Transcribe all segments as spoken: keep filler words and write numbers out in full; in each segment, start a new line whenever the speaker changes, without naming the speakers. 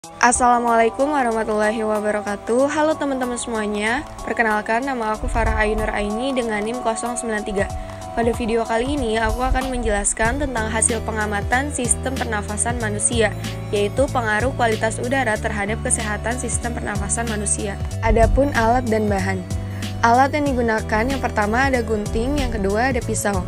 Assalamualaikum warahmatullahi wabarakatuh. Halo teman-teman semuanya. Perkenalkan, nama aku Farah Ainur Aini dengan NIM nol sembilan tiga. Pada video kali ini aku akan menjelaskan tentang hasil pengamatan sistem pernafasan manusia, yaitu pengaruh kualitas udara terhadap kesehatan sistem pernafasan manusia. Adapun alat dan bahan. Alat yang digunakan yang pertama ada gunting, yang kedua ada pisau.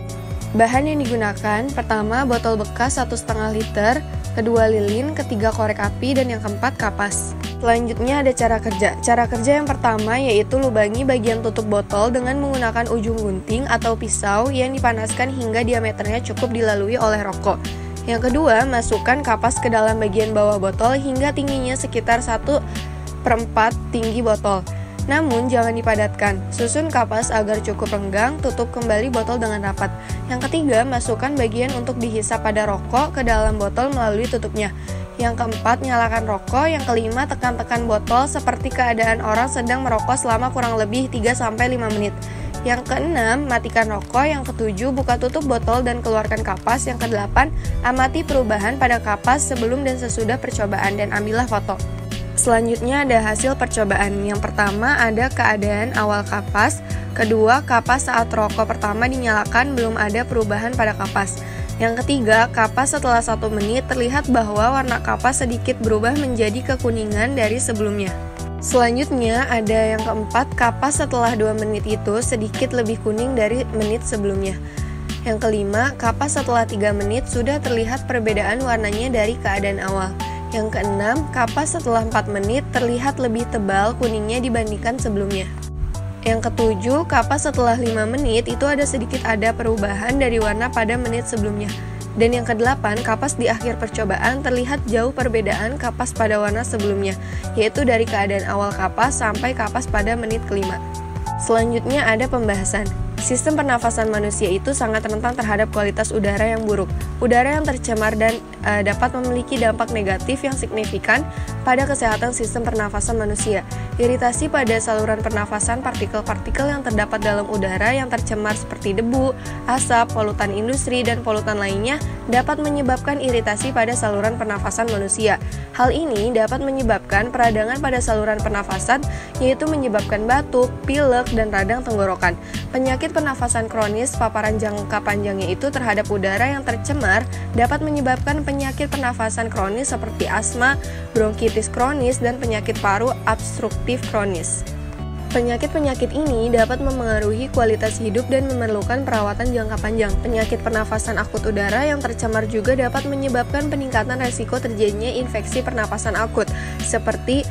Bahan yang digunakan pertama botol bekas satu setengah liter, kedua lilin, ketiga korek api, dan yang keempat kapas. Selanjutnya ada cara kerja. Cara kerja yang pertama yaitu lubangi bagian tutup botol dengan menggunakan ujung gunting atau pisau yang dipanaskan hingga diameternya cukup dilalui oleh rokok. Yang kedua, masukkan kapas ke dalam bagian bawah botol hingga tingginya sekitar satu per empat tinggi botol. Namun jangan dipadatkan, susun kapas agar cukup renggang, tutup kembali botol dengan rapat. Yang ketiga, masukkan bagian untuk dihisap pada rokok ke dalam botol melalui tutupnya. Yang keempat, nyalakan rokok. Yang kelima, tekan-tekan botol seperti keadaan orang sedang merokok selama kurang lebih tiga sampai lima menit. Yang keenam, matikan rokok. Yang ketujuh, buka tutup botol dan keluarkan kapas. Yang kedelapan, amati perubahan pada kapas sebelum dan sesudah percobaan dan ambillah foto. Selanjutnya ada hasil percobaan. Yang pertama ada keadaan awal kapas, kedua kapas saat rokok pertama dinyalakan belum ada perubahan pada kapas. Yang ketiga, kapas setelah satu menit terlihat bahwa warna kapas sedikit berubah menjadi kekuningan dari sebelumnya. Selanjutnya ada yang keempat, kapas setelah dua menit itu sedikit lebih kuning dari menit sebelumnya. Yang kelima, kapas setelah tiga menit sudah terlihat perbedaan warnanya dari keadaan awal. Yang keenam, kapas setelah empat menit terlihat lebih tebal kuningnya dibandingkan sebelumnya. Yang ketujuh, kapas setelah lima menit itu ada sedikit ada perubahan dari warna pada menit sebelumnya. Dan yang kedelapan, kapas di akhir percobaan terlihat jauh perbedaan kapas pada warna sebelumnya, yaitu dari keadaan awal kapas sampai kapas pada menit kelima. Selanjutnya ada pembahasan. Sistem pernafasan manusia itu sangat rentan terhadap kualitas udara yang buruk. Udara yang tercemar dan e, dapat memiliki dampak negatif yang signifikan pada kesehatan sistem pernafasan manusia. Iritasi pada saluran pernafasan, partikel-partikel yang terdapat dalam udara yang tercemar seperti debu, asap, polutan industri, dan polutan lainnya dapat menyebabkan iritasi pada saluran pernafasan manusia. Hal ini dapat menyebabkan peradangan pada saluran pernafasan, yaitu menyebabkan batuk, pilek, dan radang tenggorokan. Penyakit pernafasan kronis, paparan jangka panjangnya itu terhadap udara yang tercemar dapat menyebabkan penyakit pernafasan kronis seperti asma, bronkitis kronis, dan penyakit paru obstruktif kronis. Penyakit-penyakit ini dapat memengaruhi kualitas hidup dan memerlukan perawatan jangka panjang. Penyakit pernafasan akut udara yang tercemar juga dapat menyebabkan peningkatan resiko terjadinya infeksi pernafasan akut, seperti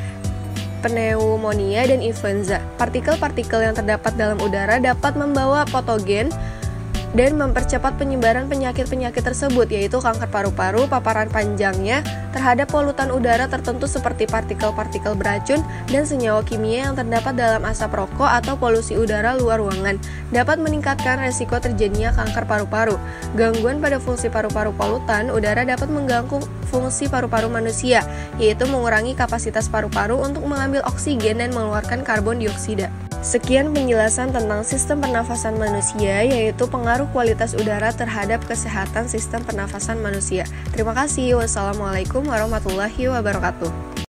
pneumonia dan influenza. Partikel-partikel yang terdapat dalam udara dapat membawa patogen dan mempercepat penyebaran penyakit-penyakit tersebut, yaitu kanker paru-paru. Paparan panjangnya terhadap polutan udara tertentu seperti partikel-partikel beracun dan senyawa kimia yang terdapat dalam asap rokok atau polusi udara luar ruangan dapat meningkatkan resiko terjadinya kanker paru-paru. Gangguan pada fungsi paru-paru. Polutan udara dapat mengganggu fungsi paru-paru manusia, yaitu mengurangi kapasitas paru-paru untuk mengambil oksigen dan mengeluarkan karbon dioksida. Sekian penjelasan tentang sistem pernafasan manusia, yaitu pengaruh kualitas udara terhadap kesehatan sistem pernafasan manusia. Terima kasih. Wassalamualaikum warahmatullahi wabarakatuh.